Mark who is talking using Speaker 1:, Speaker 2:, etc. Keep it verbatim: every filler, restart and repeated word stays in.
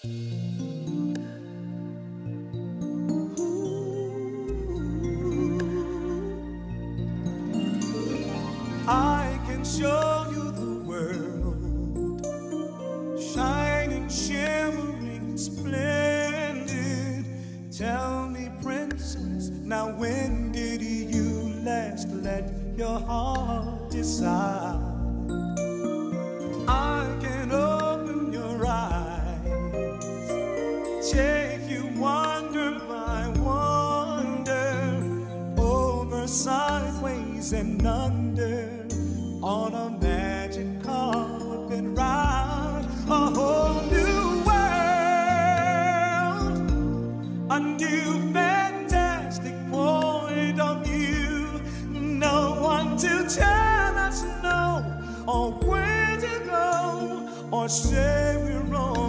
Speaker 1: I can show you the world, shining, shimmering, splendid. Tell me, princess, now when did you last let your heart decide? I can open your eyes, take you wonder by wonder, over, sideways, and under, on a magic carpet ride, a whole new world, a new fantastic point of view. No one to tell us no, or where to go, or say we're wrong.